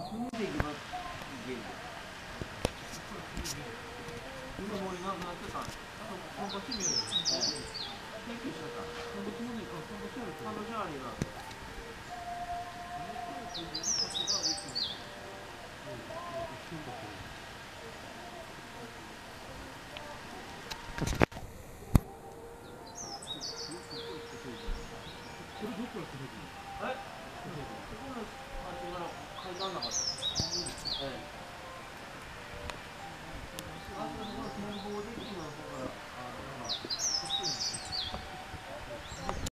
船で行けば行ける。今もういなくなってた。あと、こっち見る。研究してた。こっちもね、こっちある。あの、じゃああれが。これどこから来るの？え？ここのあっちから階段なかった。ええ。